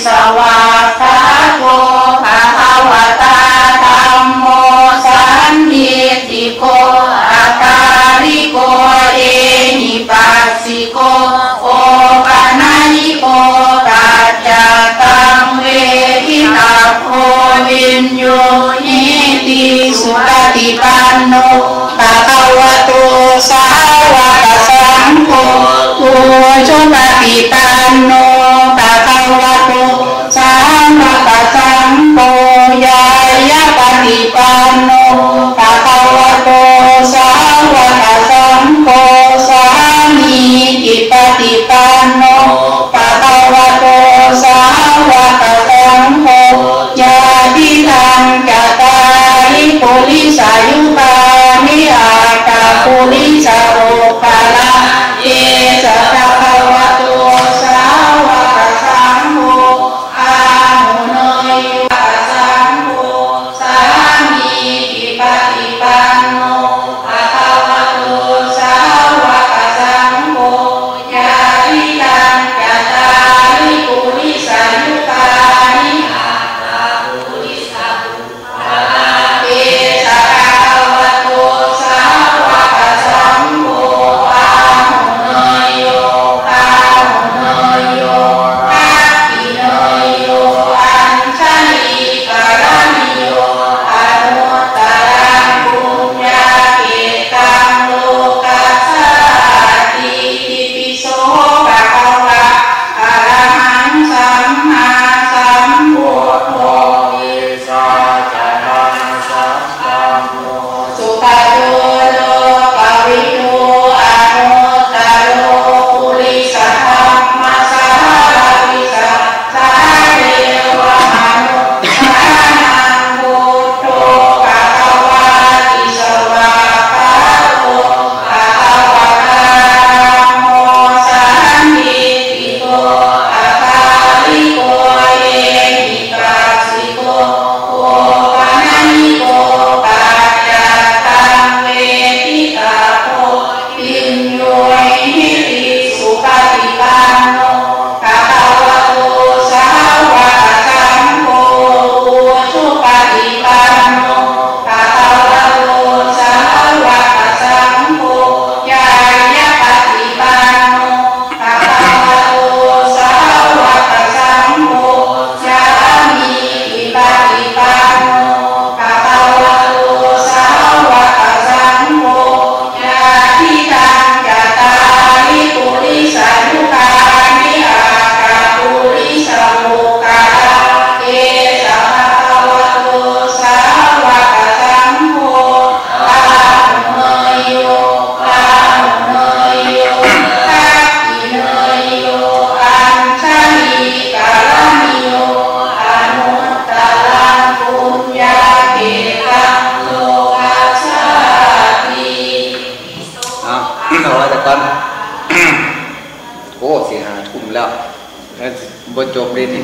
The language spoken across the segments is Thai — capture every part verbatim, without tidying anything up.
สวากขาโตภะคะวะตาธัมโมสันทิฏฐิโกอาการิโกเอหิปัสสิโกโอปะนะยิโกปัจจตังเวทิตาโพวินโยหิติสุปฏิปันโนภะคะวะโตสาวกสังโฆอุชุปฏิปันโนภะคะวะโตสาวกสังโฆยายะปฏิปันโนภะคะวะโตสาวกสังโฆสามีจิปฏิปันโนภะคะวะโตสาวกสังโฆญาติทังจัตตาริปุริสายุปานิอาตาปุริสโรปาละเยสะภะคะวะโตสาวกสังโฆอาหุโนโยสังโฆสามีจิปฏิปันโนภะคะวะโตสาวกสังโฆญาติทังจัตตาริปุริสายุปานิอาตาปุริสโรปาละเยสะภะคะวะโตสาวกสังโฆอาหุโนโยอาหุโนโยทักขิโนโยอัญชลีกรณิโยอนุตตรังปุญญาเกตังโลกัสสะติอิติโสภะคะวะอะระหังสัมมาสัมพุทโธวิสาจานังสัมปันโนสุขโตโลกวิทูอนุตตโรปุริสธรรมสารวิสัทธาเทวมนุษย์สานังพุทโธภะคะวะติสวากขาโตภะคะวะตาธัมโมสันทิฏฐิโกอาการิโกเอหิปัสสิโกโอปะนะยิโกปัจจตังเวทิตาโพวินโยหิติสุปฏิปันโนภะคะวะโตสาวกสังโฆอุชุปฏิปันโนภะคะวะโตสาวกสังโฆญายะปฏิปันโนภะคะวะโตสาวกสังโฆสามีจิปฏิปันโนภะคะวะโตสาวกสังโฆญาติทังจัตตาริปุริสายุปานิอาตาปุริสโรกาเอสะภะคะวะโตสาวกสังโฆอาหุโนโยอาหุโนโยทักขิโนโยอัญชลีกรณิโยอนุตตรังปุญญาเกตังโลกัสสะติเอาเอาไว้แต่ก่อนโอ้สี่ห้าทุ่มแล้วแล้วบทจบเลยที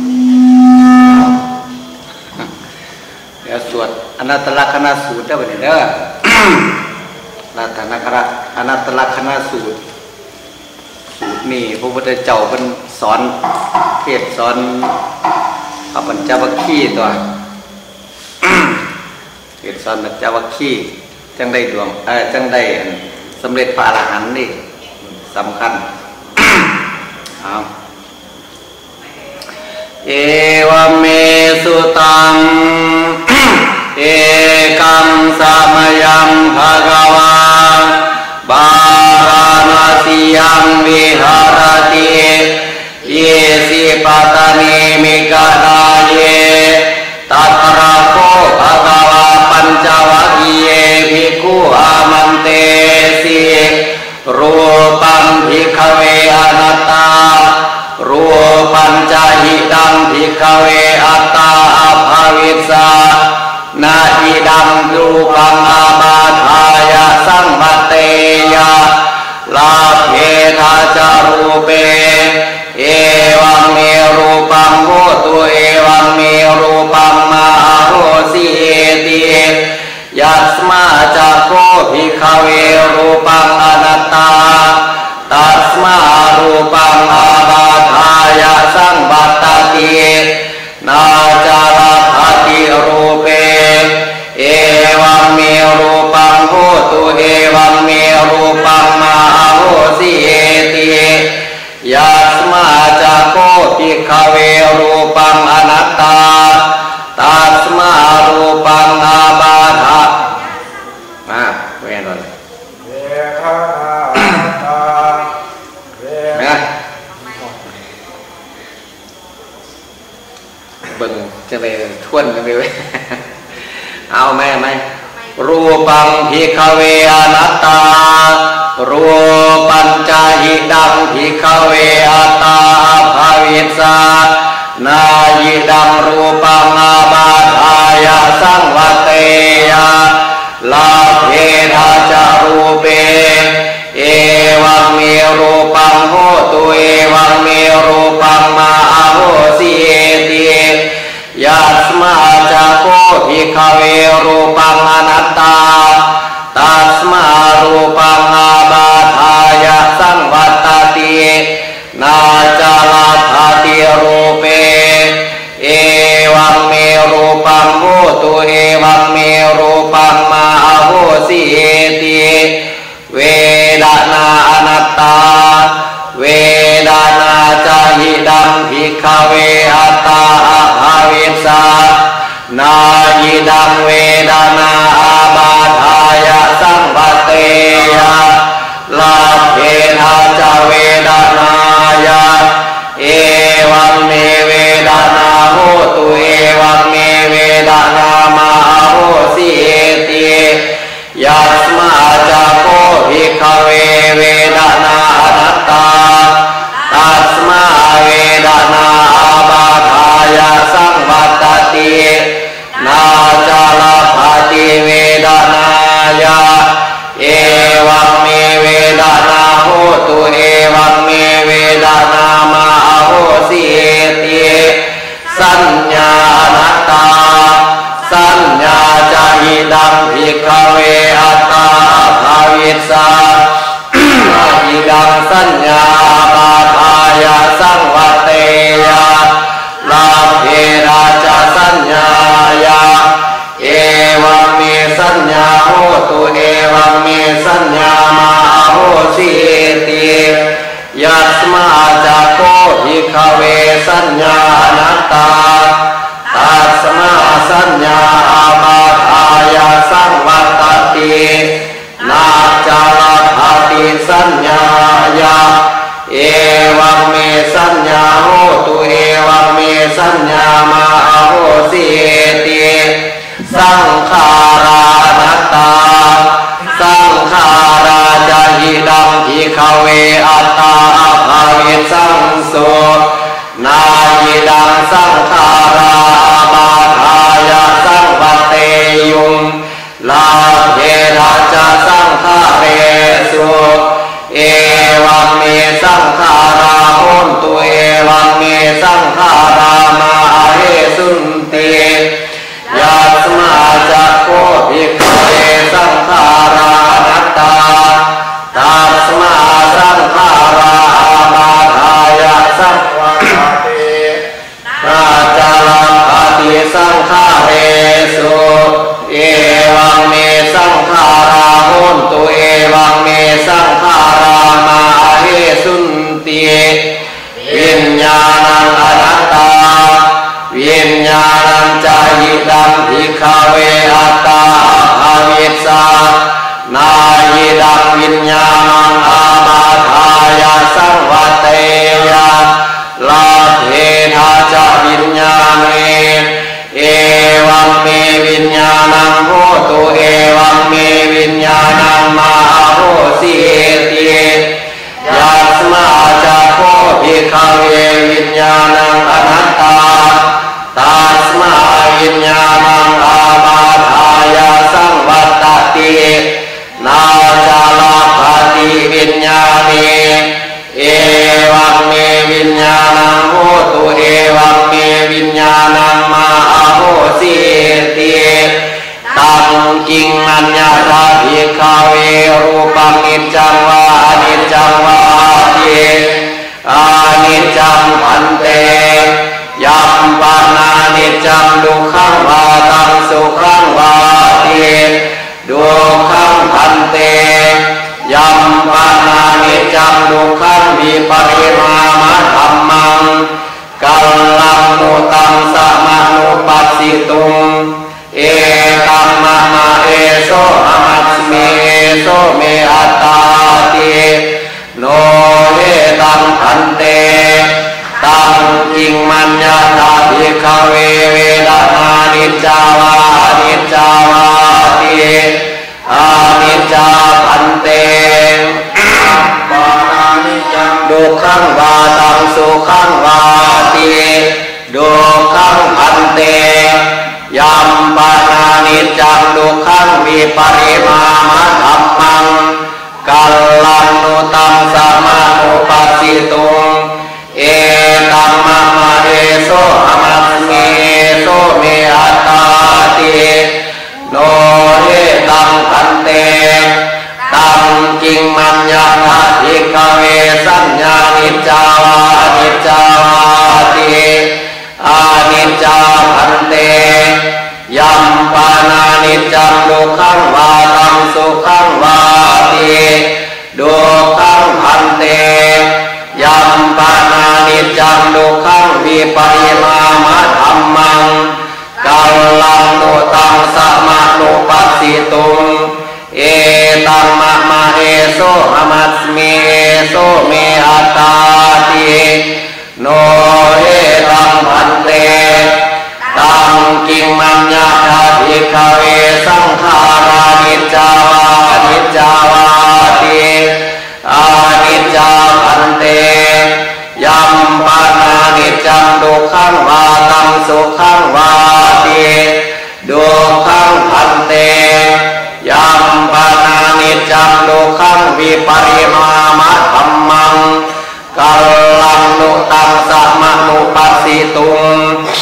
เดี๋ยวสวดอนัตตลักษณสูตรได้ป่ะเนี่ยเด้อรัตนคระอนัตตลักษณสูตรสูตรนี่พระพุทธเจ้าเป็นสอนเทศสอนพระปัญจวัคคีย์ตัวเทศสอนปัญจวัคคีย์จังได้ดวงเออจังได้สำเร็จพระอรหันต์นี่สำคัญเอาเอวเมสุตังเอกังสามยังภะคะวาบาราณสียังวิหารติเยสิปัตตานีมิกานาเยตัตระโคภะคะวาปัญจวัคคีย์ภิกขุอามันเตสิรูปังภิกขเวอนัตตารูปัญจหิตังภิกขเวอัตตาอภวิสสานาอิดังรูปังอาบาทายะสังมัตเตยะลาเพทาจารูเปเอวังเมรูปังโหตุเอวังเมรูปังมหาโรสีเอติยัสมาจักโคภิกขเวรูปังอนัตตาตัสมารูปังอาบาทายะสังบัตติยัสมาจักโคภิกขเวรูปังอนัตตาตัสมารูปังอาบาทะมาเว้นก่อนเวทนาอนัตตาเวทนาเบิ่งจะไปทวนกันไปเว้ยเอาแม่ไหมรูปังภิกขเวอนัตตารูปัญจหิดังภิกขเวอัตตาภาวิสานายิดังรูปังอาบาทายาสังวัตเตยะลาเพทาจารูเปเอวังเมรูปังโหตุเอวังเมรูปังมาโหสิเอติยัสมาจักโคภิกขเวรูปังอนัตตาตัสมารูปังอาบาทายาสังวัตตินาจาลาภาติรูเปเอวังเมรูปังโหตุเอวังเมรูปังมาโหสิเอติเวดานาอนัตตาเวดานาจาหิดังภิกขเวอัตตาภาวิสานายิดังเวดานาอาบาทายาสังวัตเตยะลาเพทาจาเวดานายะเอวังเมเวดานาโหตุเอวังเมเวดานามาโหสิเอติยัสมาจักโคภิกขเวเวดานาอนัตตาตัสมาเวดานาอาบาทายาสังวัตตินาจาลาภาติเวดานายะเอวังเมเวดานาโหตุเอวังเมเวดานามาโหสิเอติสัญญาอนัตตาสัญญาจาหิดังภิกขเวอัตตาภาวิสาหิดังสัญญาบาทายาสังวัตเตยะลาเพราชสัญญายะเอวังเมสัญญาโหตุเอวังเมสัญญามาโหสิเอติยัสมาจักโคภิกขเวสัญญาอนัตตาตัสมาสัญญาอาบาทายาสังวัตตินาจาลาภาติสัญญายะเอวังเมสัญญาโหตุเอวังเมสัญญามาโหสิเอติสังขารานัตตาสังขาราจาหิดังภิกขเวอัตตาภาวิสังโสนายิดังสังขาราบาทายาสังวัตเตยุงลาเพราชสังขาเรสุเอวังเมสังขาราโหตุเอวังเมสังขารามาเหสุนติยัสมาจักโคภิกขเวสังขารานัตตาตัสมาสังขาราบาทายาสังวัตตินาจาลาภาติสังขาเรสุเอวังเมสังขาราโหตุเอวังเมสังขารามาเหสุนติวิญญาณังอนัตตาวิญญาณังจาหิดังภิกขเวอัตตาภาวิสานายิดังวิญญาณังอาบาทายาสังวัตเตยะลาเพทาจาวิญญาเนเอวังเมวิญญาณังโหตุเอวังเมวิญญาณังมาโหสิเอติยัสมาจักโคภิกขเววิญญาณังอนัตตาตัสมาวิญญาณังอาบาทายาสังวัตตินาจาลาภาติวิญญาเนเอวังเมวิญญาณังโหตุเอวังเมวิญญาณังมาโหสิเอติตังกิงอัญญาตาภิกขเวรูปังนิจจังวาอนิจจังวาทิอานิจจังพันเตยัมปานานิจจังดุขังวาตังสุขังวาทิดุขังพันเตยยัมปานานิจังดุขังวิปริณามะธัมมังกัลลังมุตังสมานุปัสสิตุงเอตัมมะมะเอโสอมัสมิเอโสเมอัตตาติโนเฮตังพันเตตังจิงมัญญาตาภิกขเวเวดานานิจจาวานิจจาวาติอานิจจาพันเตปานานิจังดุขังวาตังสุขังวาติดุขังพันเตยัมปานานิจังดุขังวิปริณามะธัมมังกัลลังนุตังสมานุปัสสิตุงเอตัมมะมะเอโสอมัสมิเอโสเมอัตตาติโนเฮตังพันเตตังจิงมัญญาตาภิกขเวสัญญานิจจาวานิจจาวาติอานิจจาพันเตยัมปานานิจังดุขังวาตังสุขังวาติดุขังพันเตยัมปานานิจังดุขังวิปริณามะธัมมังกัลลังมุตังสมานุปัสสิตุงเอตัมมะมะเอโสอมัสมิเอโสเมอัตตาติโนเฮตังพันเตตังกิงมัญญาตาภิกขเวสังขารานิจจาวานิจจาวาติอานิจจาพันเตยัมปานานิจังดุขังวาตังสุขังวาติดุขังพันเตยัมปานานิจังดุขังวิปริณามะธัมมังกัลลังนุตังสมานุปัสสิตุง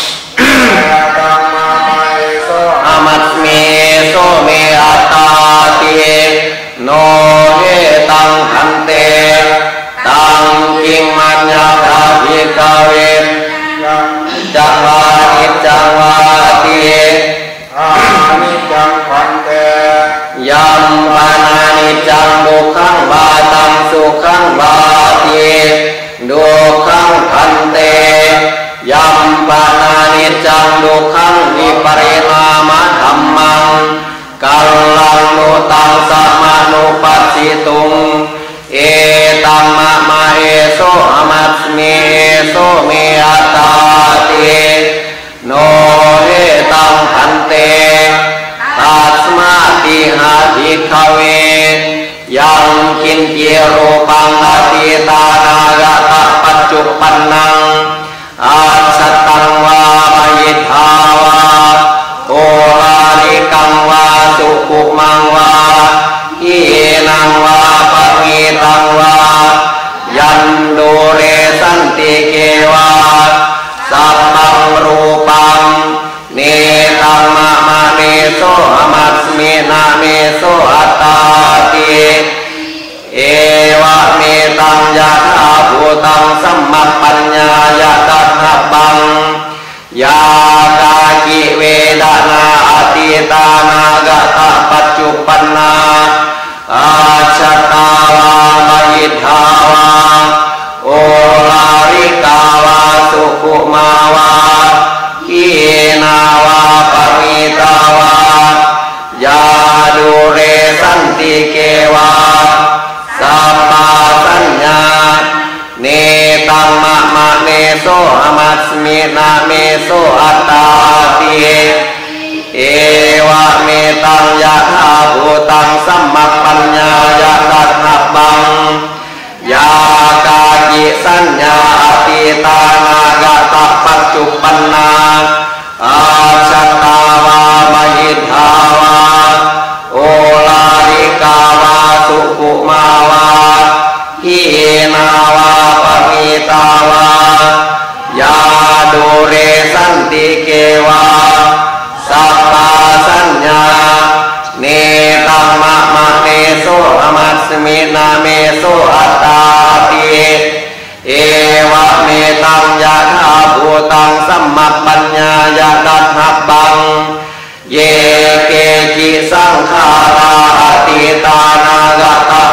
อมัสมิโสเมอัตตาติโนเฮตังพันเตตังจิงมัญญาตาภิกขเวจังวานิจจังวาติอานิจจังพันเตยัมปานานิจังดุขังวาตังสุขังวาติดุขังพันเตยัมปานานิจังดุขังวิปริณามะธัมมังกัลลังนุตังสมานุปัสสิตุงเอตัมมะมะเอโสอมัสมิเอโสเมอัตตาติโนเฮตังพันเตตัสมาติหาภิกขเวยังคินเจโรปังอติตานากตปัจจุปันนังอาสัตตังวามยิทาวาโอลาลิกังวาสุขุมังวาอินังวาปะมีตังวายันโดเรสันติเกวาสัพพังรูปังเนตัมมะมะเนโสอมัสมินาเนโสอัตตาติเอวะเมตังยะถาภูตังสัมมัปปัญญายะตัทธับังยากากิเวดานาอติตานากตปัจจุปันนาอาชัตตาวามยิทาวาโอลาริกาวาสุขุมาวาขีนาวาปมิตาวายาดูเรสันติเกวาสัพพะสัญญาเนตัมมะมะเนโสอมัสมินาเมโสอัตตาติเอวะเมตังยะถาภูตังสัมมัปปัญญายะตัทธับังยากากิสัญญาอติตานากตปัจจุปันนาอาชัตตาวามหิทธาวาโอลาลิกาวาสุขุมาวาหินาวาปมิตาวายาดูเรสันติเกวาสัพพะสัญญาเนตัมมะมะเนโสอมัสมินาเมโสอัตตาติเอวะเมตังยะถาภูตังสัมมัปปัญญายะตัทธับังเยเกจิสังขาราอติตานากตปัจ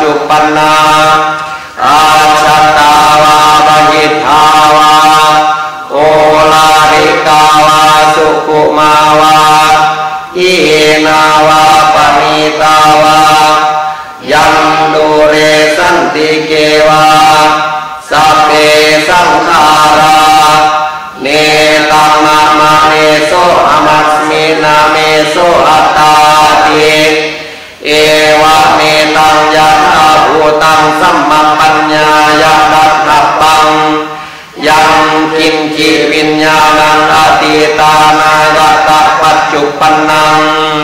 จุปันนาอาชัตตาวาปหิทธาวาโอลาริกาวาสุขุมาวาอินาวาปณิตาวายันตุเรสันติเกวาสัพเพสังขาราเนตังนามาเนโสอมัสมินาเมโสอัตตาติเอวะเมตังยะถาภูตังสัมมาปัญญายะดัตถะปังยังกินจิวิญญาณังอติตานายะตะปัจจุปันนัง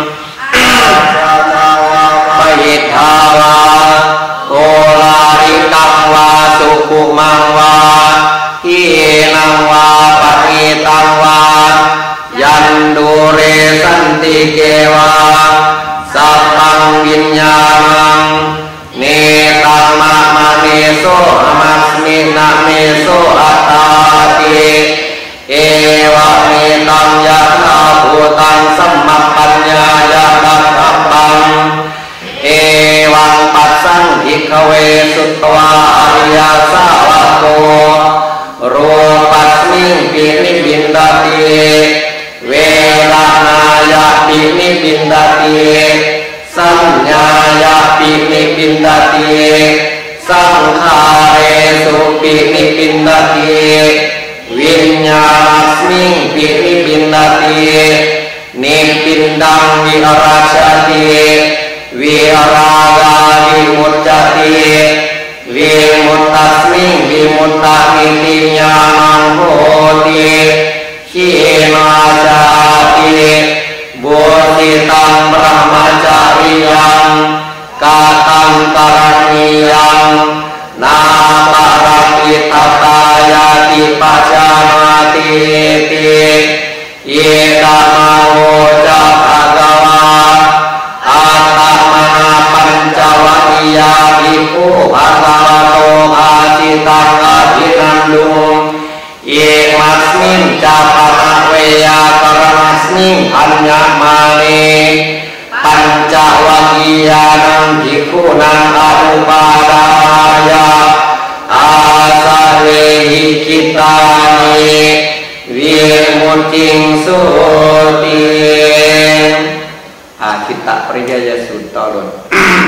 ปหิทธาวาโอลาริกังวาสุขุมังวาหินังวาปณิตังวายันดูเรสันติเกวาสัพพังวิญญาณังเนตังนามาเนโสอมัสมินาเมโสอัตตาติเอวะเมตังยะถาภูตังสัมมาปัญญายะดัตถะปังเอวังปัสสังภิกขเวสุตวาอริยสาวกโกรูปัสมิงปินิบินดาติเวลานายะปินิบินดาติสัญญายะปินิบินดาติสังขาเรสุปินิบินดาติวิญญาณัสมิงปินิบินดาตินิบินดังวิราชติวิรากาวิมุตติวิมุตตัสมิงวิมุตตานิติญาณังโหติขีนาจาติบุติตังบรมจาริยังกาตังกรณียังนาปารังอิตตายาติปัจจานาติติเยตมาโวจะภะคะวาอาตมนาปัญจวัคคียาภิกขุภะคะวะโตอาจิตังอภินันดุเอมัสมินจาปะเวยากรมัสมิงอัญญมาเนปัญจวัคคียานังภิกขุนังอนุปาดายาอาสาเวหิกิตานิวิมุตติงสุติอาคิตะปริยยสุตตอล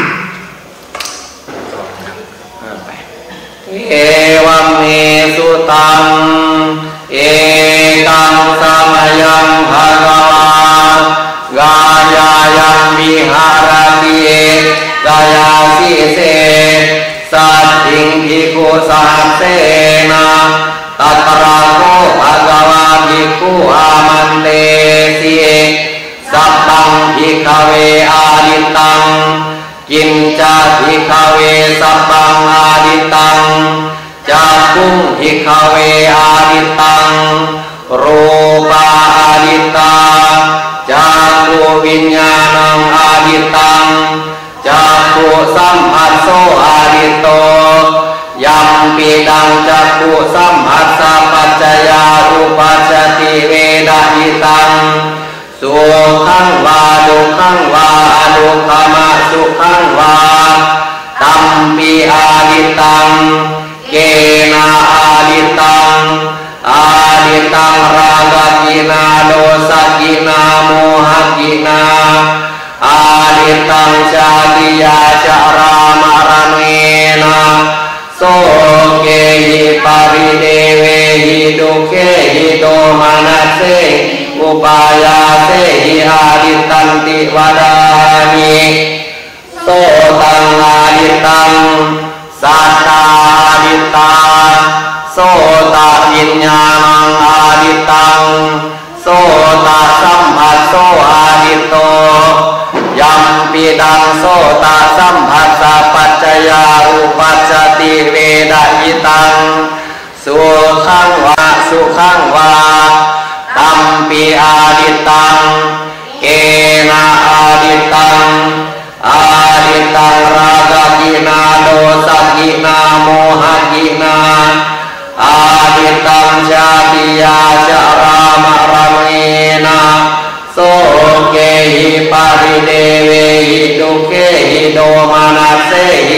เอวัมเมสุตังเอกังสมยังภะคะวากายายังวิหารติกายาสิเสสัตถิงภิกขุสังเสนะตัตระโกภะคะวาภิกขุอามันเตสิสัพพังภิกขเวอาดิตังกินจาภิกขเวสัพพังอาดิตังจักขุงภิกขเวอาดิตังรูปาอาดิตังจักขุวิญญาณังอาดิตังจักขุสัมผัสโสอาดิโตยัมปิดังจักขุสัมผัสสะปัจจยาอุปัชฌติเวดาหิตังสุขังวาดุขังวาอนุขมะสุขังวาตัมปิอาดิตังเกนะอาดิตังอาดิตังราคะกินาโดสกินาโมหกินาอาดิตังชาติยาจารามารเนนะโสเกหิปาริเดเวหิดุเกหิโตมานัสเสอุปายาเสหิอาดิตันติวดานิโสตังอาดิตังสัตตาอาดิตาโสตวิญญาณังอาดิตังโสตสัมผัสโสอาดิโตยัมปิดังโสตสัมผัสสะปัจจยาอุปัชฌติเวดาหิตังสุขังวาสุขังวาตัมปิอาดิตังเกนะอาดิตังอาดิตังราคะกินาโดสกินาโมหกินาอาดิตังชาติยาจารามารเมนะโสเกหิปาริเดเวหิดุเกหิโดมานัสเสหิอุ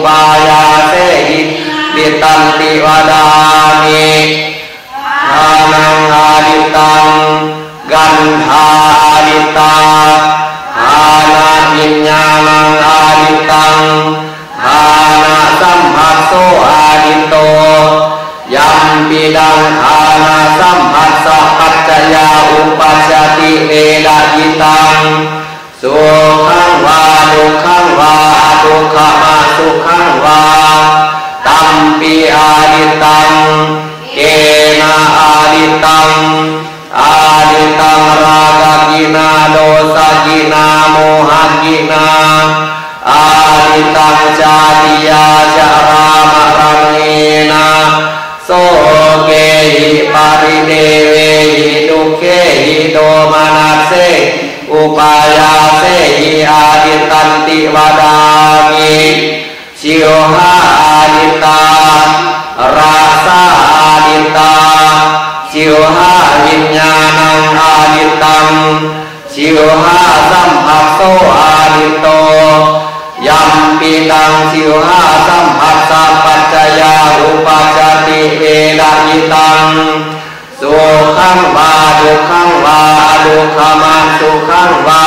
ปายาเสหิดิตันติวดามิอานังอาดิตังกันธาอาดิตาอานาวิญญาณังอาดิตังอานาสัมภัสโสอาดิโตยัมปิดังอานาสัมภัสสะปัจจยาอุปัชฌติเวดายิตังสุขังวาดุขังวาดุขมาสุขังวาตัมปิอาดิตังเกนะอาดิตังอาดิตังราคะกินาโดสกินาโมหกินาอาดิตังชาติยาจารามรณีนาโสเกหิปาริเดเวหิดุเขหิโดมานัสเสอุปายาเสหิอาดิตันติวดามิชิโอหาอาดิตาราสาอาดิตาชิโอหาวิญญาณังอาดิตังชิโอหาสัมภัสโสอาดิโตยัมปิตังชิโอหาสัมภัสสะปัจจยาอุปัชฌติเวดายิตังสุขังวาดุขังวาดุขมาสุขังวา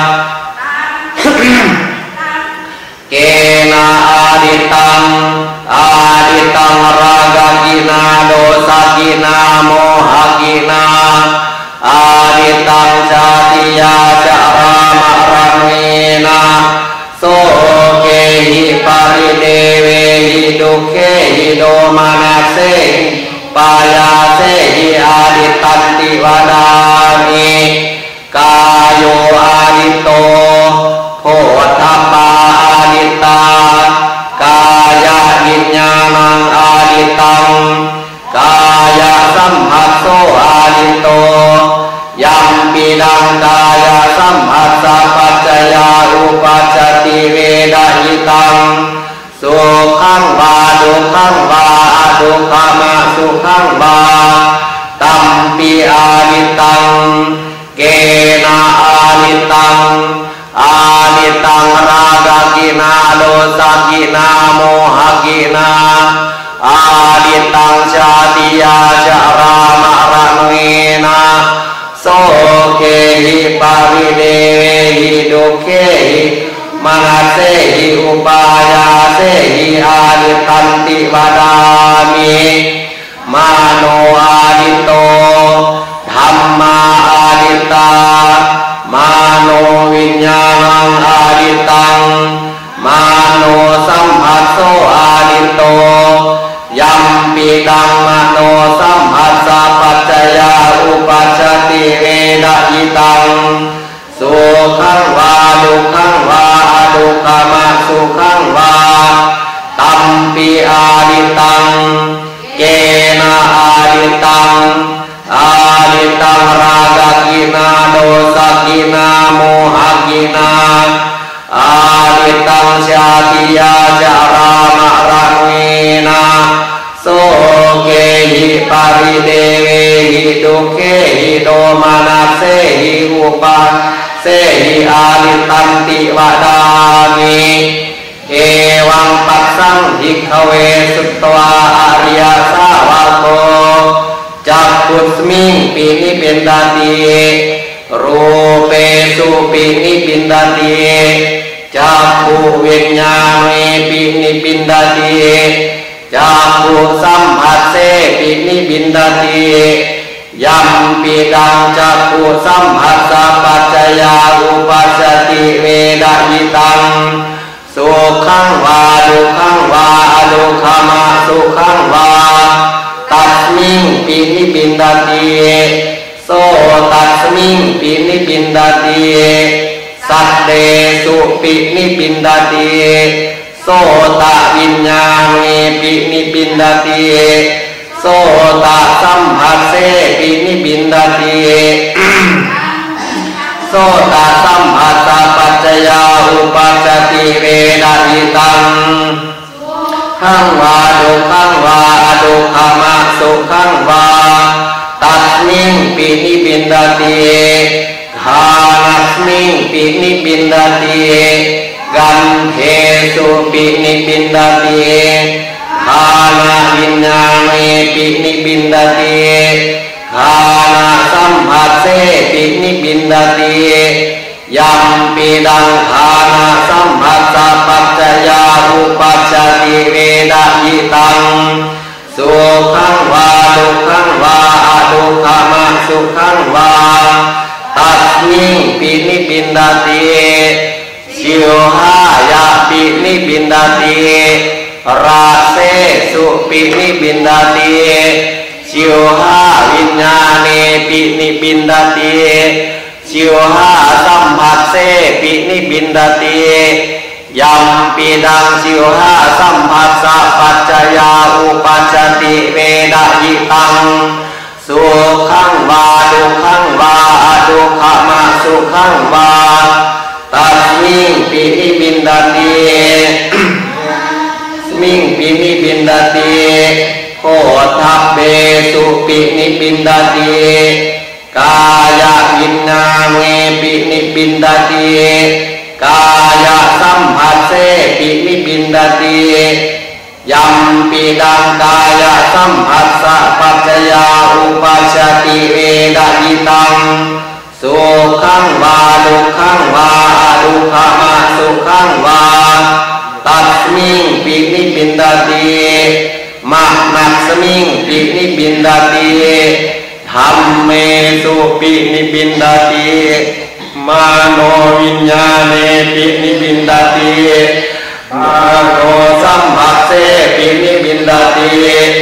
เกนะอาดิตังอาดิตังราคะกินาโดสกินาโมหกินาอาดิตังชาติยาจารามรณีนาโสเกหิปาริเดเวหิดุเขหิโดมานัสเสปายาเสหิอาดิตันติวดามิกายโยอาดิโตโพธัพพาอาดิตากายวิญญาณังอาดิตังกายสัมภัสโสอาดิโตยัมปิดังกายสัมภัสสะปัจจยาอุปัชฌติเวดายิตังสุขังวาดุขังวาดุขมาสุขังวาตัมปิอาดิตังเกนะอาดิตังอาดิตังราคะกินาโดสกินาโมหกินาอาดิตังชาติยาจารามรณีนาโสเกหิปาริเดเวหิดุเขหิมานัสเสหิอุปายาเสหิอาดิตันติวดามิมาโนอาดิโตธัมมาอาดิตามาโนวิญญาณังอาดิตังมาโนสัมภัสโสอาดิโตยัมปิตังมโนสัมภัสสะปัจจยาอุปัชฌติเวดายิตังสุขังวาดุขังวาดุขมาสุขังวาตัมปิอาดิตังเกนะอาดิตังอาดิตังราคะกินาโดสกินาโมหกินาอาดิตังชาติยาจารามรณีนาโสเกหิปาริเดเวหิดุเขหิโดมานัสเสหิอุปัชเสหิอาดิตันติวดามิเอวังปัสสังภิกขเวสุตวาอริยสาวกโกจักขุสมิงปินิปินดาติรูเปสุปินิปินดาติจักขุวิญญาเณปินิปินดาติจักขุสัมภัสเสปินิปินดาติยัมปิดังจักขุสัมภัสสะปัจจยาอุปัชฌติเวดายิตังสุขังวาดุขังวาดุขมาสุขังวาตัสมิงปินิปินดาติโสตัสมิงปินิปินดาติสัตเตสุปินิปินดาติโสตวิญญาเณปินิปินดาติโสตสัมภัสเสปินิปินดาติโสตสัมภัสสะปัจจยาอุปัชฌติเวดายิตังขังวาดุขังวาดุขมาสุขังวาตัสมิงปินิปินดาติ หานัสมิงปินิปินดาติกันเทสุปินิบินดาติคานาวิญญาเมปินิบินดาติคานาสัมผัสเสปินิบินดาติยัมปิดังคานาสัมผัสสะปัจจยาอุปัชฌติเวดายิตังสุขังวาดุขังวาอดุขมังสุขังวาตัสมิงปินิบินดาติชิวหายาปินิบินดาติราเสสุปินิบินดาติชิวหาวิญญาเนปินิบินดาติชิวหาสัมผัสเสปินิบินดาติยัมปิดังชิวหาสัมผัสสะปัจจยาอุปัชฌติเวดายิตังสุขังวาดุขังวาอดุขมังสุขังวาตัสมิงปินิบินดาติมิงปินิบินดาติโคทัพเบสุปินิบินดาติกายวิญญาเมปินิบินดาติกายสัมผัสเสปินิบินดาติยัมปิดังกายสัมผัสสะปัจจยาอุปัชฌติเวดายิตังสุขังวาดุขังวาอดุขมังสุขังวาตัสมิงปินิบินดาติมะนัสมิงปินิบินดาติธัมเมสุปินิบินดาติมาโนวิญญาเนปินิบินดาติมาโนสัมผัสเสปินิบินดาติ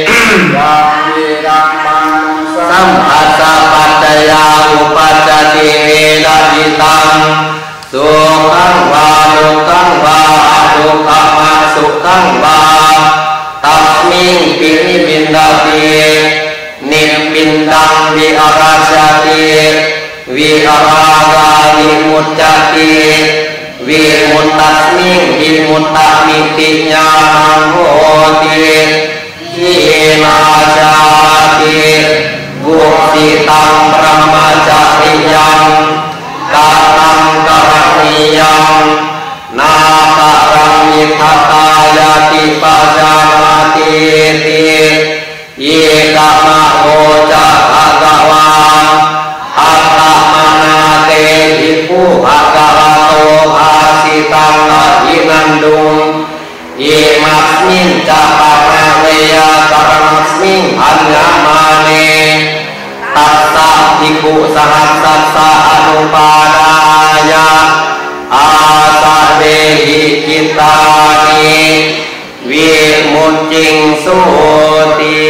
สัมผัสสะปัจจยาอุปัชฌติเวดายิตังสุขังวาดุขังวาอดุขมังสุขังวาตัสมิงปินิบินดาตินิบินดังวิอาราชติวิอารากาวิมุตติวิมุตตัสมิงวิมุตตมิติญาณังโหติทินาจาติบุติตังปรมาจาริยังกาตังกรณียังนาคารังมิทัตายาติปัจจานาติติเยกะมะโหจะภะคะวาอัตตมนาเตภิกขุภะคะวะโตภาสิตังอภินันดุงเยมัสมินจะปะนะเวยะตระมัสมิงอัญญมาเนตัสสะภิกขุสหัสสัสสะอนุปาดายะอาสะเดหิกิตานิวิมุตติงสุติ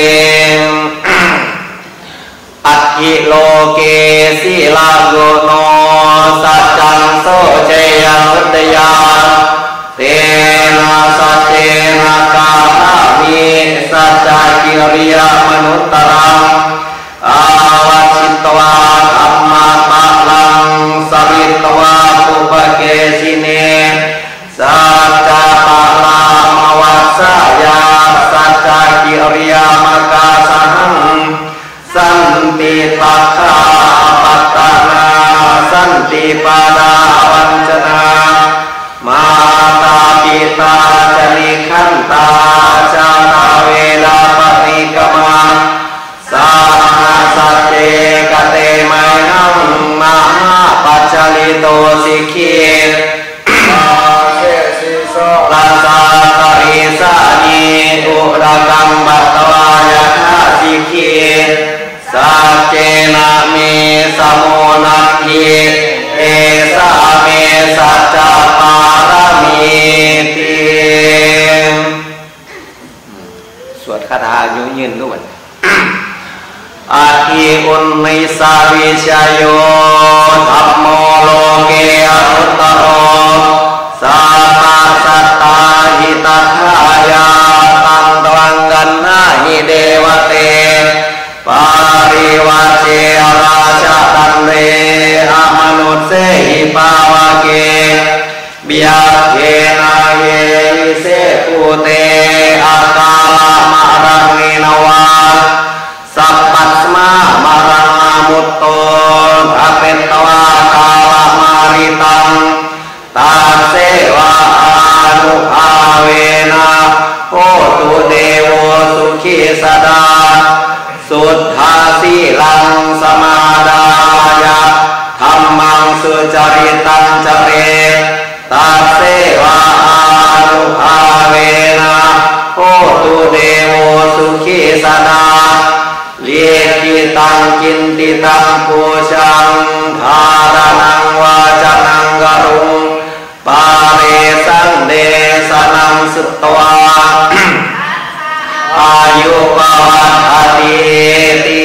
อัตถิโลเกศิลาโกโนสัจจังโสเจยุตยาเตนะสัจเจนะกาธามิสัจจกิริยามนุตตรังอาวัชิตวาธัมมาตะลังสริตวาปุปเกสิเนสัจจะปะลามวัสสยาสัจจกิริยามกาสังสันติปัฏฐาปัตตนาสันติปาดาวัญจนามาตาปิตาจนิขันตาชาตาเวลาปฏิกมาสาสัจเจกเตมัยหังมหาปัจจลิโตสิกขีลัสสะตริสานิอุรกัมบัตตวายะทาสิกขีสัจเจนะเมสมุนัตถิเอสะเมสัจจปารมิติสวดคาถาอายุยืนด้วยอาทิอุนนิสาวิชโยธัมโมโลเกอนุตตโรสัพพสัตตาหิตัทธายาตังตวังกันนาหิเดวเตปาริวัชเชราชตันเรอมนุสเสหิปาวะเกบิยาเทนาเยเสปุเตอาคาลมารังเนนวาสัพพัสมามารังมุตโตอเปตวาคาลมาริตังตาเสวะเวนะโอตุเดโวสุขีสดาสุทธาสีลังสมาดายะธัมมังสุจริตังจเรตัสเสวะอานุภาเวนะโอตุเดโวสุขีสดาเลียกิตังกินติตังปูชังธารนังวาจานังกรุงปาเรสังเดสนังสุตตวาอายุปวัฏฏติติ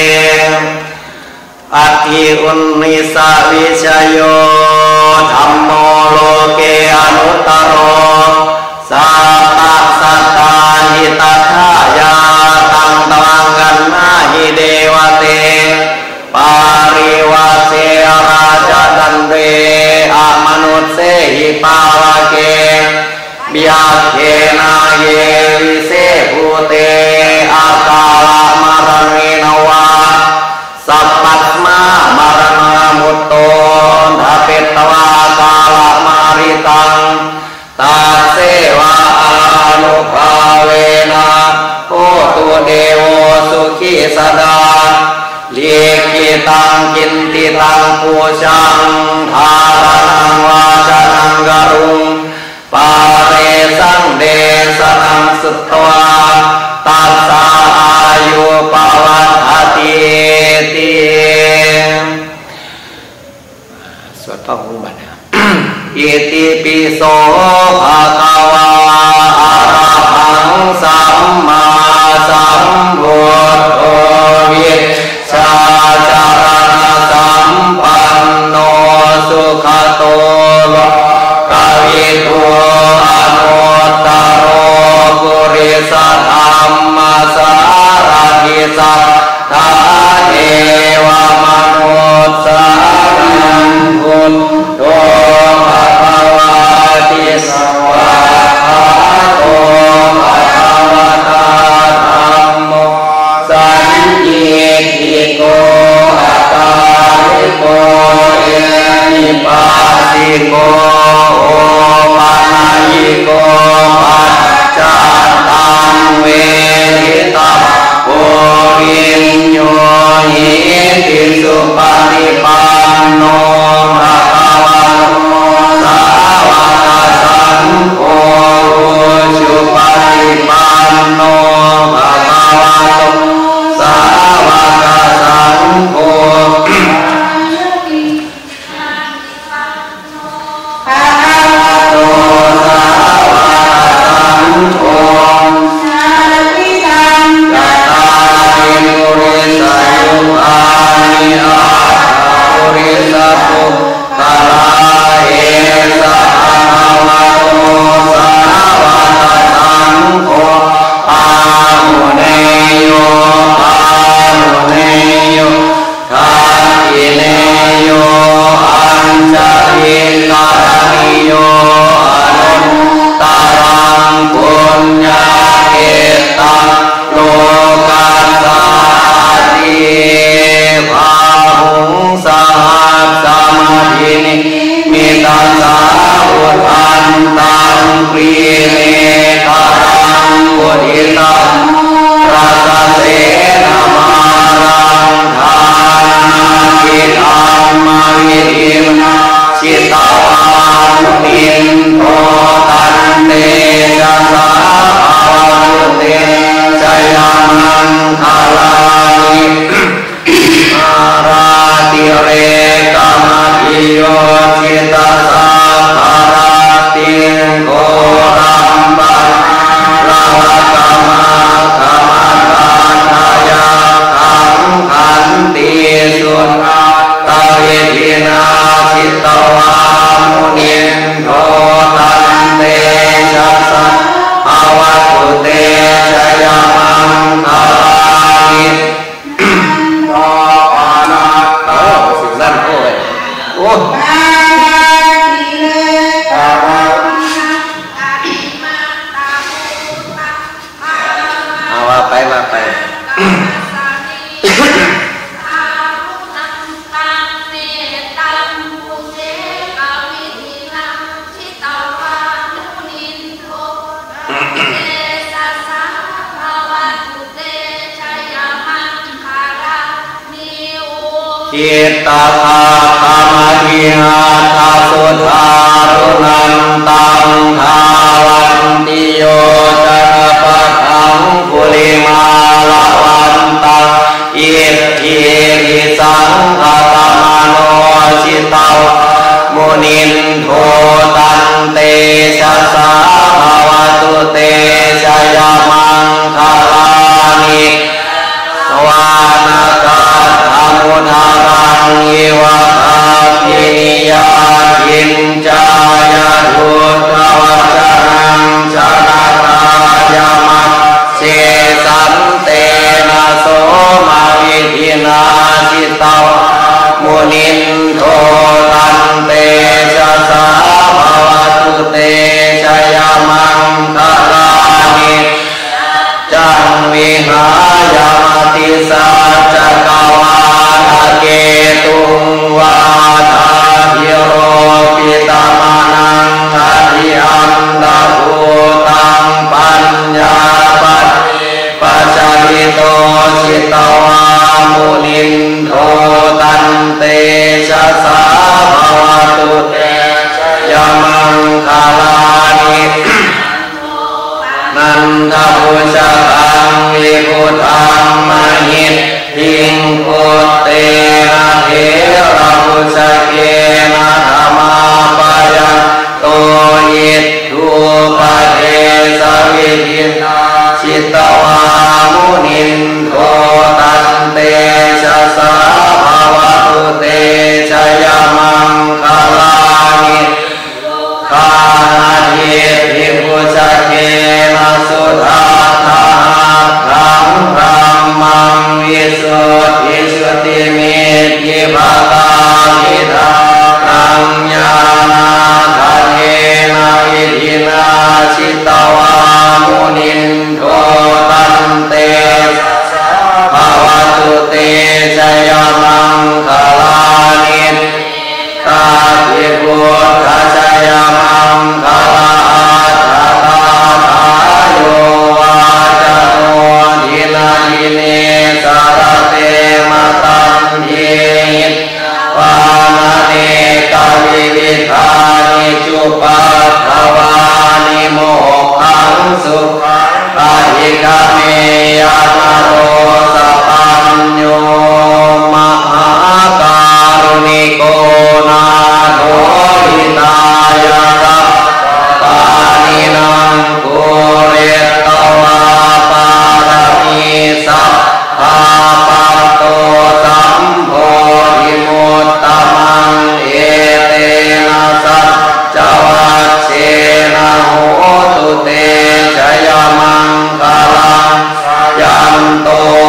อัตถิอุนนิสาวิชโยธัมโมโลเกอนุตตโรสัพพะสัตตาหิตถายาตังตวังกันนาหิเดวเตปาริวาเสราชดันเรอมนุสเสหิปาวะเกบิยาเทนาเยวิเสภูเตอากาลมารเรนวาสัพพัตมามารณามุตโตทาเปตวากาลมาริตังตัสเสวะอานุภาเวนะโอตุเดโวสุขีสดาเลียกิตังกินติตังปูชังธารนังวาจานังกรุงปาเรสังเดสนังสุตตวาตัสสะอายุปวัฏฏติติสวดต้องรู้บัดนะอิติปิโสภะคะวะอะระหังสัมมาสัมพุทโธวิชชาจารณสัมปันโนสุขโตโลกวิทูอนุตตโรปุริสธรรมสารถิสัทธาเทวมนุสสานังพุทโธภะคะวะติสวะภะโตภะคะวะตาธัมโมสันติทิโกอัตตาลิโกเอหิปัสสิโกโอปัญญิโกปัจจัตตังเวทิตังโอวิญโยหิติสุปฏิปันโนภะคะวะโตสาวกสังโฆสุปฏิปันโนภะคะวะโตสาวกสังโฆนจิตตาภาธรรมหิหาทาสุธารุนันตังทาวันติโยจนะปะทังกุลิมาลาวันตังอิทธิริสังฆตมโนชิตาวมุนินโทตันเตชะสาภวตุเตชะยามังคลานิสวานากาธรรมุทารังยิวะคาภินิยาคินจายาทุตวัจนังชนะตายามัสเสสันเตนะโสมาวิธินาจิตาวมุนินโทตันเตชะสาภวตุเตชะยามังคลานิจังวิหายามติสัจจกวานาเกตุงวาทาภิโรปิตามานังอธิอันดาภูตังปัญญาปัจปัจจริโตชิตวามุนินโทตันเตชะสาภวตุเตชะยามังคลานินันทพุชะตังวิพุตังมหิตทิงพุตเตนะเถระพุชะเกนะธรรมาปะยันโตยิตถุปะเทสวิทินาชิตวามุนินโทตันเตชะสาภวตุเตชะยามังคลานิคานาทิภิพุชะเกนะสุทาธาธังพระมังวิสุทธิสุติเมธิภาตาวิธานังญาณาทะเนนะวิธินาชิตวามุนินโทตันเตภวตุเตชะยามังคลานิตาภิพุทธชะยามังคลาทัตตาโยวาจโนทินาทิเนสารเตมตันเยิตวานาเนกวิวิธานิจุปัฏฐวานิโมกขังสุขังปะหิกะเมยะมโรสัพพัญโยมหาการุณิโกนาโถหิตายะรัพปานินังกุเรตวาปารมีสัพพาปัตโตสัมโพธิมุตตมังเอเตนะสัจจวัชเชนะโหตุเตชะยามังคลังยันโต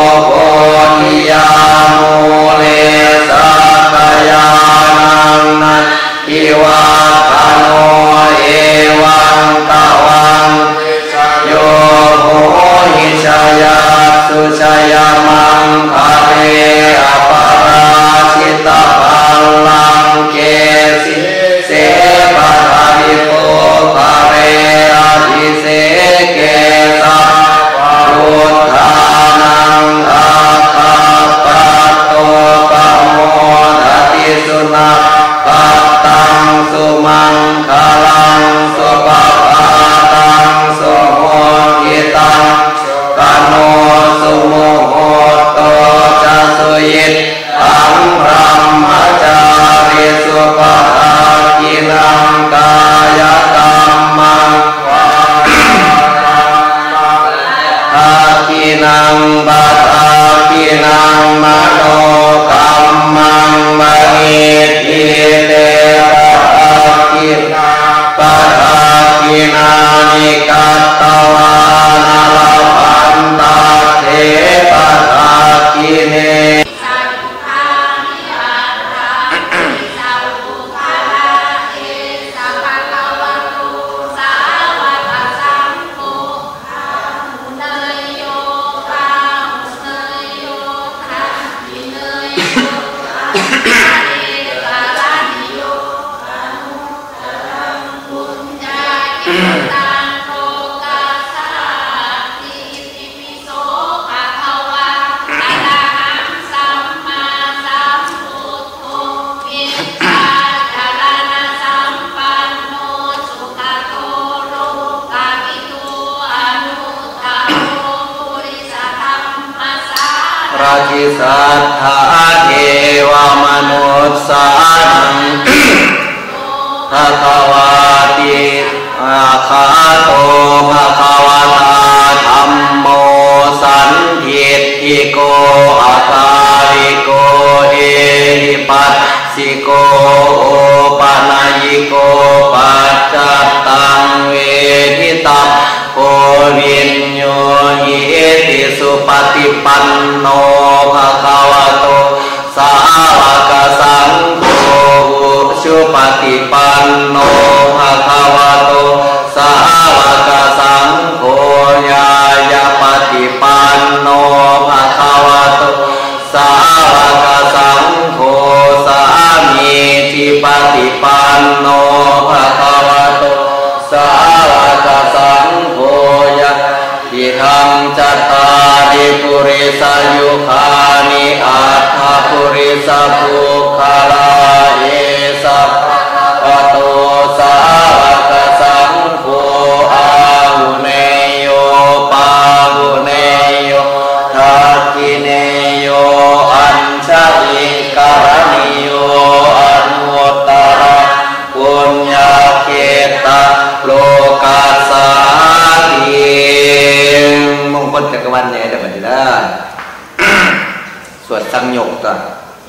ราคิสัทธาเทวมนุษย์สานังภะคะวาติอาคาโตภะคะวตาธัมโมสันทิฏฐิโกอาคาลิโกเอหิปัสสิโกโอปะนายิโกปัจจัตตังเวทิตังโกวิญโยหิติสุปฏิปันโนภะคะวะโตสาวกสังโฆสุปฏิปันโนภะคะวะโตสาวกสังโฆญาญาปฏิปันโนภะคะวะโตสาวกสังโฆสามีจิปฏิปันโนภะคะวะโตสาวกสังโฆญาทิทังจัตตาริปุริสยุคานิอัตถปุริสภูคาลาเอสัพพะโตสาวกสังโฆอาหุเนโยปาหุเนโยทักขิเนโยอัญชลิการณิโยอนุตตระปุญญาเขตะโลกัสสาติมงคลจักรวรรดิเนี่ยเดี๋ยวก่อนนะสวดสังโยคก่อน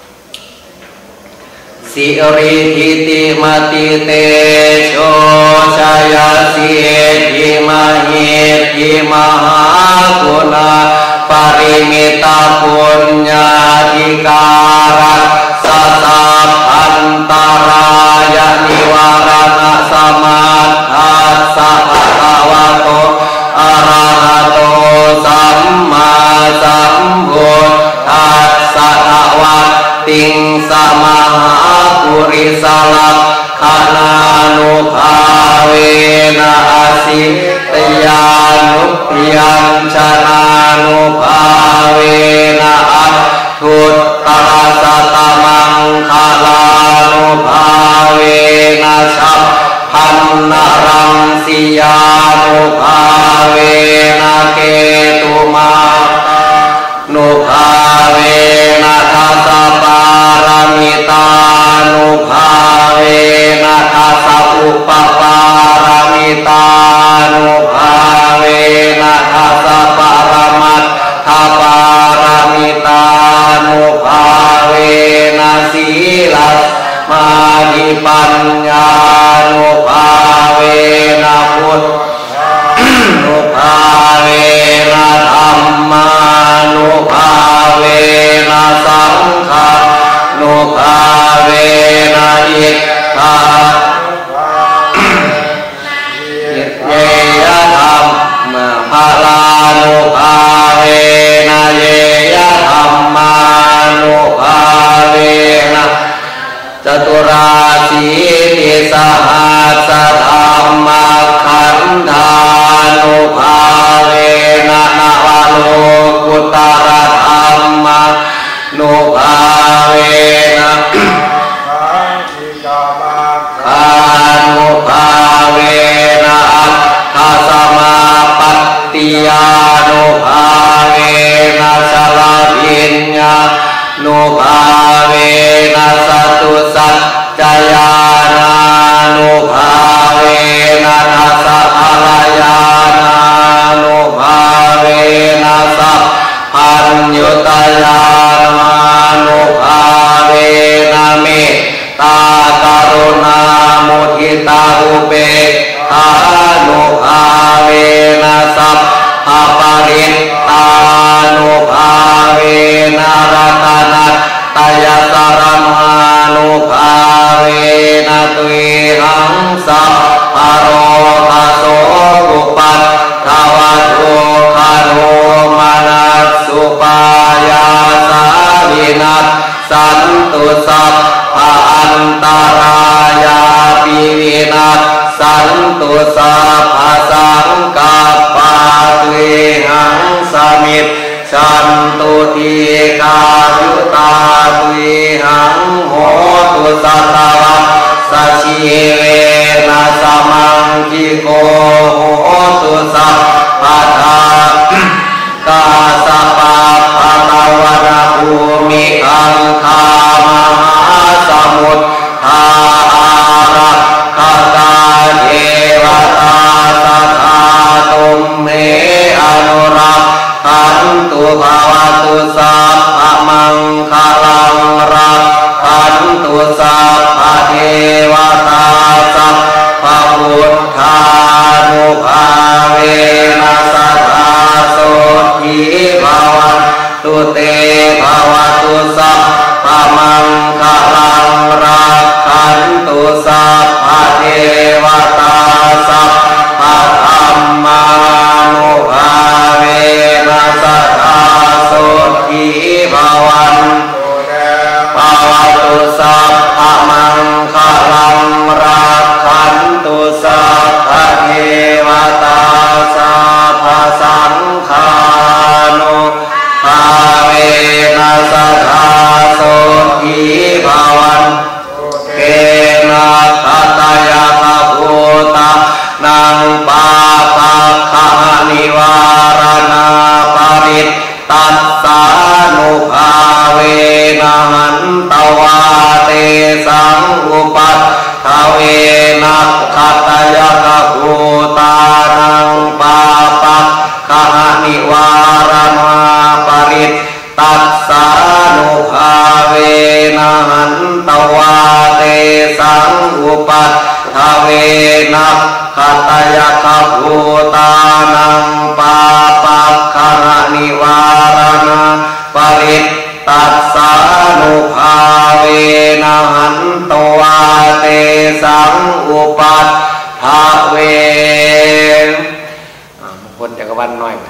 สิริทิติมติเตโชชายาสิทิมหิทิมหากุณาปริมิตาปุญญาธิการะสัสสะพันตรายานิวารณะสมาทัสสะภะคะวะโตอะระหะโตสัมมาสัมพุทธัสสะนะวะติงสมหาปุริสลักขานานุภาเวนะอาสิตยานุปยัญชนะนุภาเวนะอัตถุตตระสัตมังคลานุภาเวนะสัพพันนรังสิยานุภาเวนะเกตุมานุภาเวนะทัสสะปารามิตานุภาเวนะทัสสะอุปปารามิตานุภาเวนะทัสสะปรมัตถปารามิตานุภาเวนะสีลัสมาธิปัญญานุภาเวนะพุทธนุภาเวนะธัมมานุภาเวนะสังฆานุภาเวนะอิทธาเยยะธรรมภาลานุภาเวนะเยยะธรรมานุภาเวนะจตุราสีติสหัสสะธรรมขันธานุภาเวนะนะวะโลกุตระธรรมนุภาเวนะอานุภาเวนะอัตถสมาปัตติยานุภาเวนะชลพิญญานุภาเวนะสัตตุสัจจยานานุภาเวนะทัสสะภรยานานุภาเวนะสัพพัญญุตยานานุภาเวนะเมตตากรุณามุทิตาอุเบกขานุภาเวนะสัพพปริตตานุภาเวนะรัตนัตตยสรมานุภาเวนะตุหังสัพพะโรหะโสอุปัฏฐวัตโตคาโนมานัสสุปายาสาวินัสสันตุสัพพะอันตรายาปิวินัสสันตุสัพพะสังกัปปะตุหังสมิตฉันตุทีกายุตาตุหังโหตุสัตวะสัชิเวนะสมังคิโกโหตุสัพพะทากาสปะปะตะวะภวตุสัพพมังคลังรักขันตุสัพพเทวตาสัพพธัมมานุภาเวนัสสทาโสทิภวันภวตุสัพพมังคลังรักขันตุสัพพเทวตาสัพพสังฆานุภาเวนัสสทาโสทิภวันเกนะทัตยะภะภูตะนังปาปะขะนิวารณาปริตตัสสานุภาเวนะหันตวาเตสังอุปัฏฐเวนะทัตยะภะภูตานังปาปะขะนิวารณาปริตตัสสานุภาเวนะหันตวาเตสังอุปัฏฐเวนะขัตยะขะภูตานังปาปะขะนิวารณาปริตตัสสานุภาเวนะหันตวาเตสังอุปัฏฐเวคนจักรวาลน้อย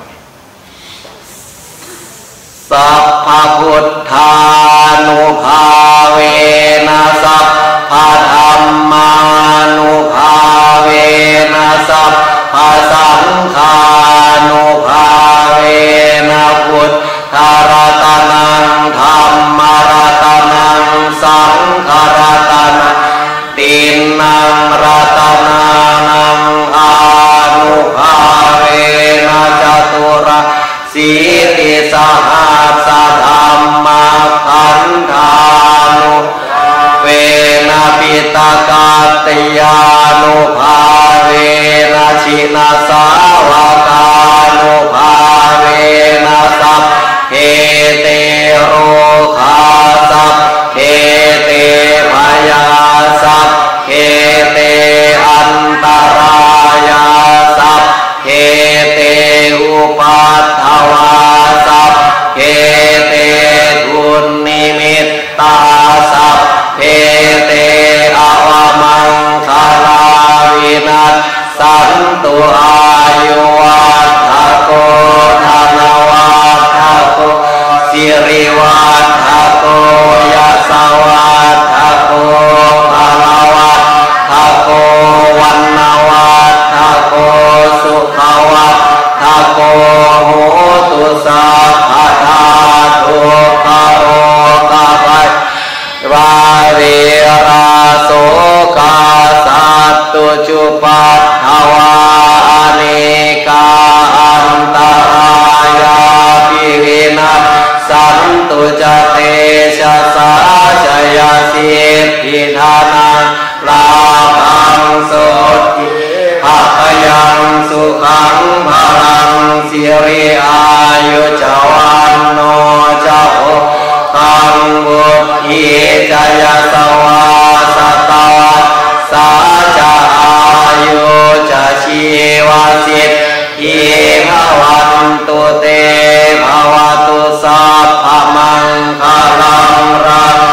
สัพพพุทธานุภาเวนะสัพพธัมมานุภาเวนะสัพพสังฆานุภาเวนะพุทธรัตนังธัมมรัตนังสังฆรัตนังตินนังรัตนานังอานุภาเวนะจตุระสีติสหัสสะธัมมาขันธานุเวนะปิตกาตยานุภาเวนะชินาสาวกานุภาเวนะสัพเพเตโรคาสัพเพเตพยาสัพเพเตอันตรายาสัพเพเตอุปัฏฐวาสัพเพเตทุนนิมิตตาสัพเพเตอวมังคลาวินัสสันตุอายุวัฏฐโกธนวัฏฐโกสิริวัฏฐโกยะสวัฏฐโกภะละวัฏฐโกวันนวัฏฐโกสุขวัฏฐโกโหตุสัพพะทาทุกขโรกะภัยวาเวราโสกาสัตตุจุปัฏฐวาเนกาอันตรายาภิวินัสสันตุจเตชะสาชยสิทธิธานังลาภังโสติภะยังสุขังพลังสิริอายุจวันโนจะโอตังบุติจยสวาสตวัสสาจะอายุจะชีวสิทธิภวันตุเตภวตุสัพพมังคลังรัก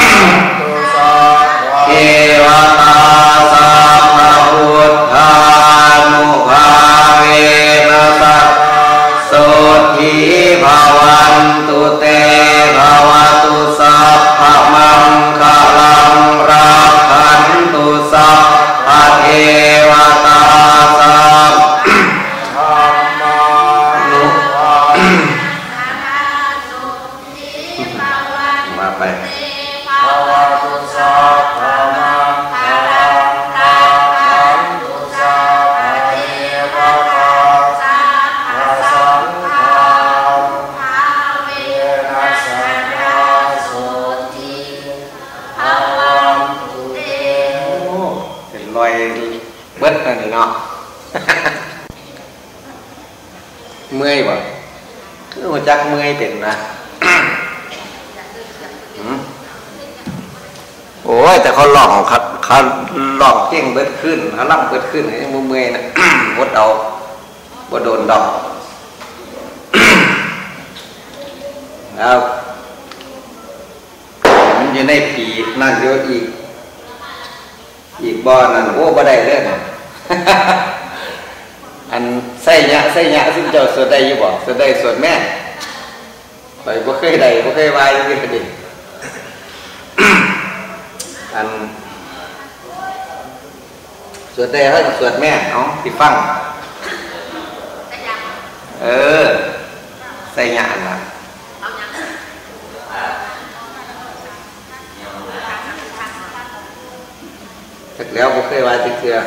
เทวตาสัพพพุทธานุภาเวนะสัพโสทิภวันตุเตภวตุสัพพมังคลังรักขันตุสัพพเทวตาสัพมาไปเบิดนั่นเนาะ เมื่อยบ่คือหัวจักเมื่อยเป็นนะ โอ้ยแต่เขาหลอกเขาเขาหลอกเพ่งเบิดขึ้นเขาล่ำเบิดขึ้นให้มือเมื่อยนะ วดเอาวดโดนดอก อเอามันอยู่ในปีนั่นเยอะอีกอีกบ่อนั่นโอ้บ่ได้เลยนะ อันใส่ยะใส่ยะซึ่งเจ้าสวดได้อยู่บ่สวดได้สวดแม่ไปบ่เคยได้บ่เคยวายอยู่ดิ อันสวดได้เฮ้ยสวดแม่เอาสิฟังเออใส่ยะล่ะถึงแล้วบ่เคยวายจักเทื่อ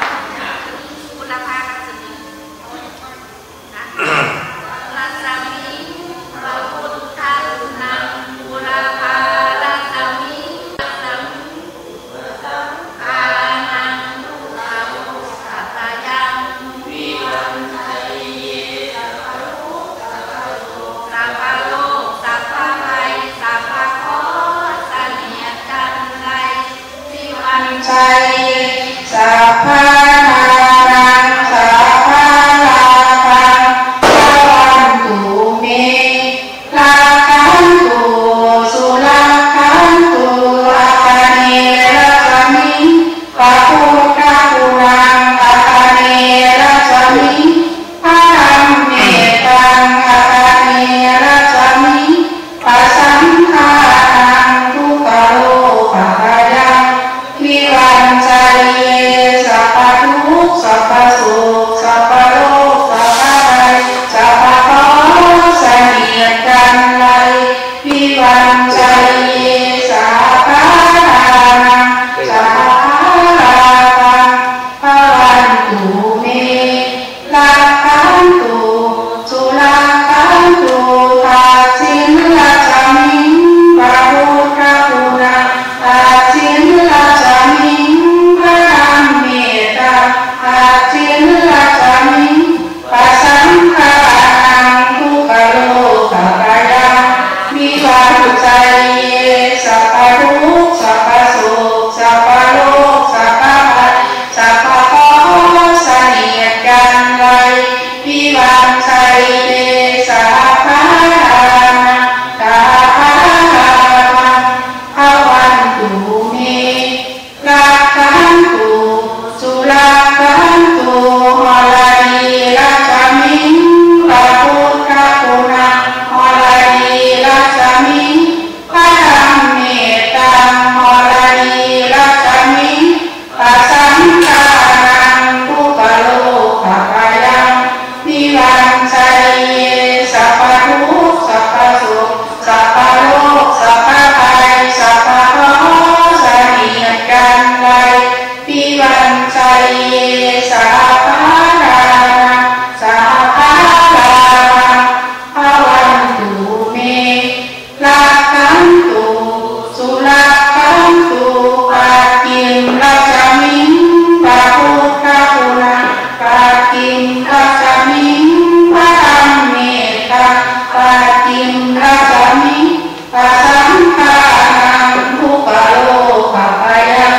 สัพพะนานังสัพพะลาภังภวันตุเมลาคันตุสุลาคันตุอาคาเนรัสมิงปะพุทธคุณังอาคาเนรัสมิงพระรัมเมตังอาคาเนรัสมิงปัสสังฆานังทุกขโลภะยังวิวันชัยเยสัพพะทุกข์สัพพะสุขสัพพะโลกสัพพะภัยสัพพะเคราะห์เสนียดกันไลวิวันชัยเยสัพพะทานังสัพพะลาภังภวันตุเมลาคันตุสุลาคันตุทาสินราชมิงพระพุทธคุณังทาสินราชมิงพระธรรมเมตตาทาสินราชมิงปัสสังฆานังทุกขโลภะยังวิวันชัยเยสัพพะทุกข์สัพพะสุขสัพพะโลกสัพพะภัยสัพพะเคราะห์เสนียดกันไลวิวันชัยเยสัพพะทานังสัพพะลาภังภวันตุเมลาคันตุสุลาคันตุหอลาลีราชมิงพระพุทธคุณังหอลาลีราชมิงพระธรรมเมตตังหอลาลีราชมิงปัสสังฆานังทุกขโลภะยังวิวันชัยเยสัพพะทุกข์สัพพะสุขสัพพะโลกสัพพะภัยสัพพะเคราะห์เสนียดกันไลวิวันชัยเยสัพพะทานังสัพพะลาภังภวันตุเมลาคันตุสุลาคันตุปัจจิมราชมิงพระพุทธคุณังปัจจิมราชมิงพระธรรมเมตตาปัจจิมราชมิงปัสสังฆานังทุกขโลภะยัง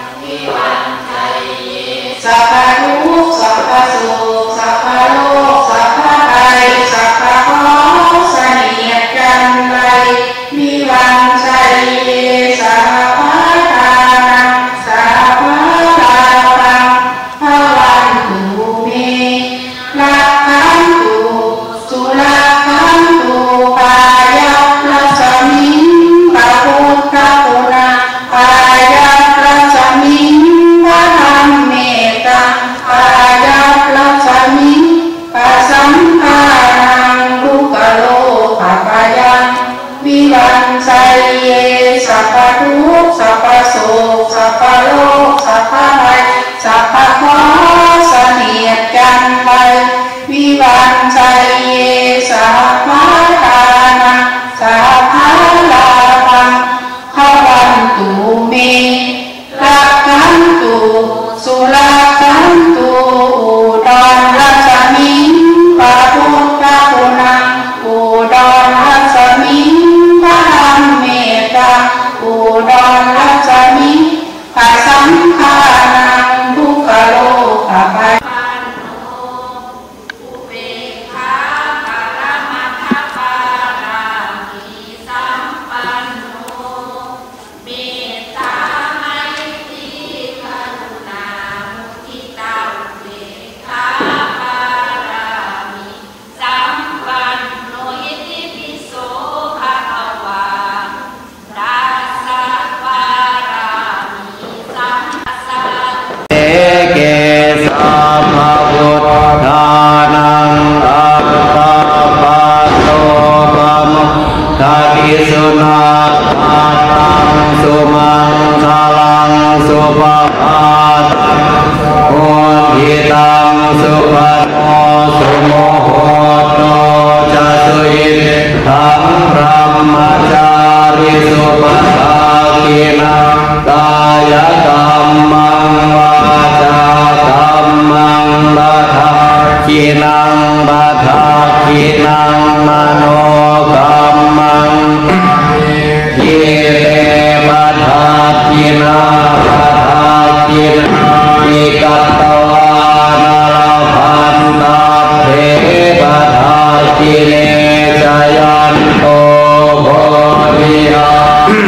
สัพพะทุกข์สัพพะสุขสัพพะโลกสัพพะภัยสัพพะเคราะห์เสนียดกันไลวิวันชัยเยสัพพะทานังสัพพะลาภังภวันตุเมลาคันตุสุลาคันตุปายัพราชมิงพระพุทธคุณังปายัพราชมิงพระธรรมเมตตาปายัพราชมิงปัสสังฆานังทุกขโลภะยังวิวันชัยเยสัพพะทุกข์สัพพะสุขสัพพะโลกสัพพะภัยสัพพะเคราะห์เสนียดกันไลวิวันชัยเยสัพพะทานังสัพพะลาภังภวันตุเมลาคันตุสุลาคันตุอุดรราชมิงพระพุทธคุณังอุดรราชมิงพระธรรมเมตตาอุดรราชมิงปัสสังฆานังทุกขโลภะอุเบกขาปรมัตถปารามินาตังสุมังคลังสุภาตังโหติตังสุปโนสุโมโหโตจะสุอิทังพระมจาริสุปทากินังกายกรรมังวาจากรรมังบัทธากินังบัทธากินังมโนกรรมังกิเลบัทธากินาบัทธากินาอิกัตตวานารพันตาเพบัทธากิเลสยันโตโพธิยา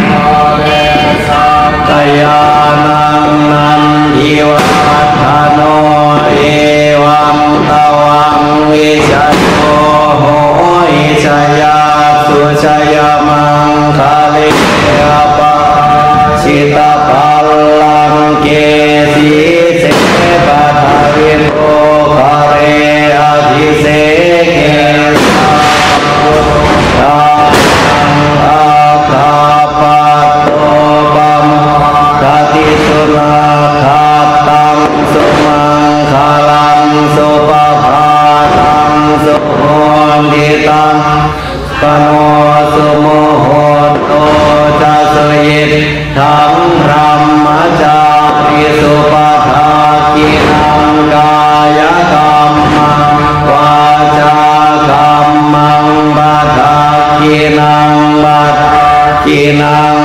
ตยานังนันทิวัฒโนเอวังตวังวิชัยโโหอิชยาสุชยมังคาลิปะชิตาปัลลังเกสีเสปัทวิโตคาเรอภิเสเกสาปุตตานังอาคาปัตโตปัมกติสุนาคาตังสุมังคลังสุปภาตังสุโหติตังปโนสุโมโหโตจะสุยิทังพระมจาริสุปทากินังกายกรรมังวาจากรรมังบัทธากินังบัทธากินัง